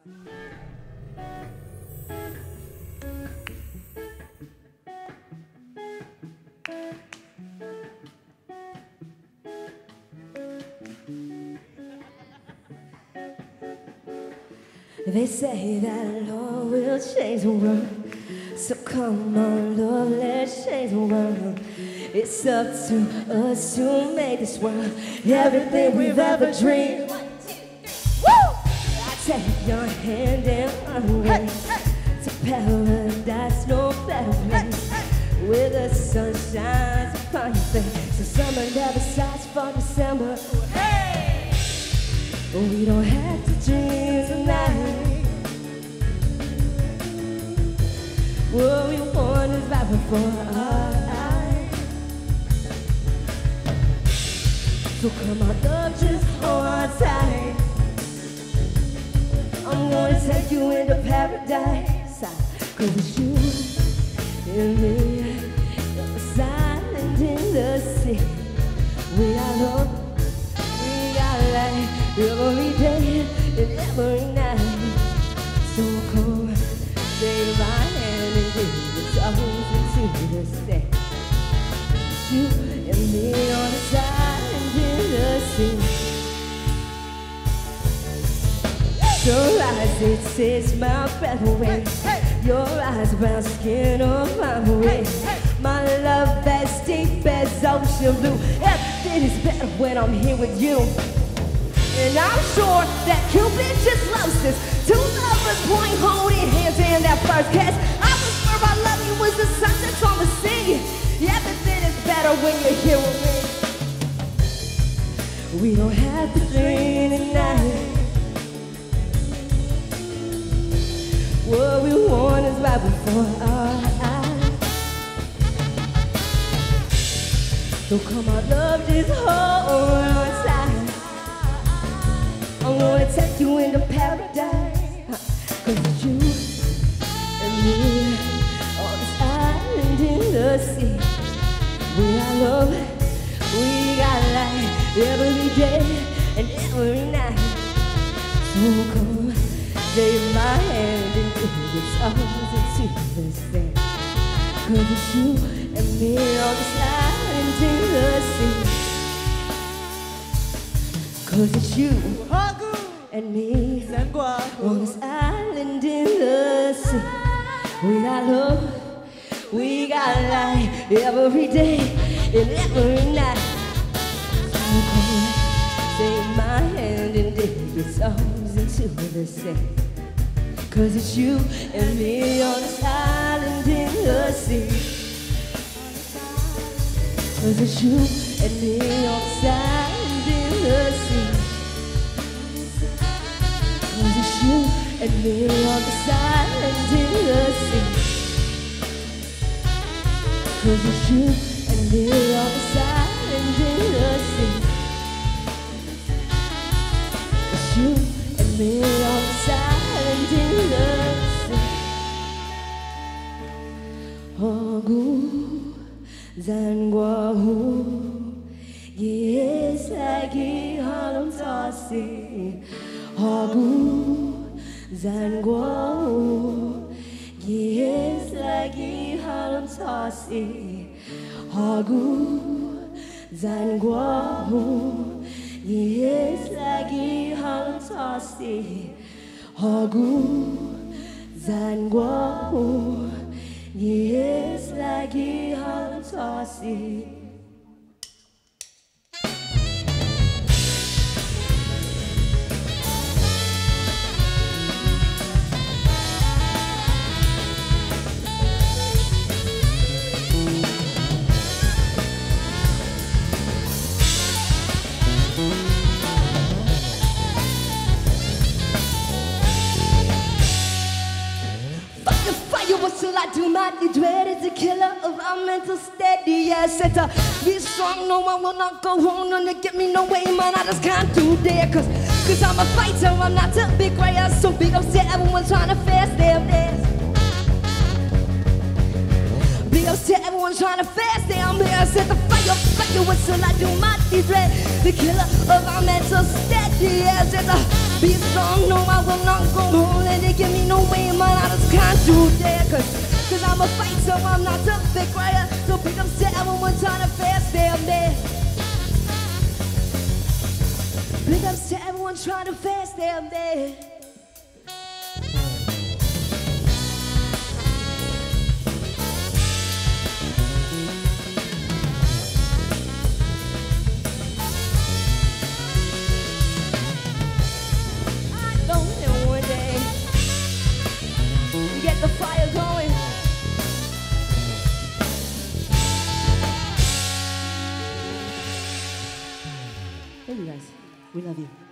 They say that love will change the world, so come on, love, let's change the world. It's up to us to make this world everything we've ever dreamed. 1, 2, 3, woo! I take your hand and run away to paradise, no better place, where the sun shines upon your face. So summer never starts for December. Hey! We don't have to dream tonight. What we want is right before our eyes. So come on, love, just hold on tight. I'm gonna take you into paradise, 'cause it's you and me, the silent in the sea. We got love, we got light, every day and every night. So come, take my hand and give us all into the sand. You and me on the side and in the sea. Sunrise, it takes my breath away. Your eyes, brown skin on my way. My love as deep as ocean blue. Everything is better when I'm here with you. And I'm sure that Cupid just loves this. Two lovers point holding hands in that first kiss. I whisper I love you as the sun sets on the sea. Everything is better when you're here with me. We don't have to dream tonight. What we want is right before our eyes. So come on, love, just hold on tight. I'm gonna take you into paradise, 'cause it's you and me on this island in the sea. We got love, we got light, every day and every night. So come, take my hand and give us all into the sand. 'Cause it's you and me on this island in the sea. 'Cause it's you and me on this island in the sea. We got love, we got light, every day and every night. So come, take my hand and dig your souls into the sand. 'Cause it's you and me on this island in the sea. 'Cause it's you and me on this island in the sea. 'Cause it's you and me on this island in the sea. 'Cause it's you and me on this island in the sea. It's you and me on this island in the sea. Hagu Zangwahu Yes lagi halam tasi. Hagu Zangwahu Yes lagi halam tasi. Hagu Zangwahu Yes lagi halam tasi. Hagu Zangwahu Yes lagi halam tasi. Till I do my dread is the killer of our mental steady. Yes, it's a be strong, no one will not go on and get me no way, man. I just can't do that, cause I'm a fighter, I'm not a big rayer. So big upset, everyone's trying to fast their days. Big upset, everyone's trying to fast their days. Set the fire, till I do my dread, the killer of our mental steady. Yes, it's a be strong, no, I will not go on Big ups to everyone trying to fast down there. I know that one day we get the fire going. Hey, you guys, we love you.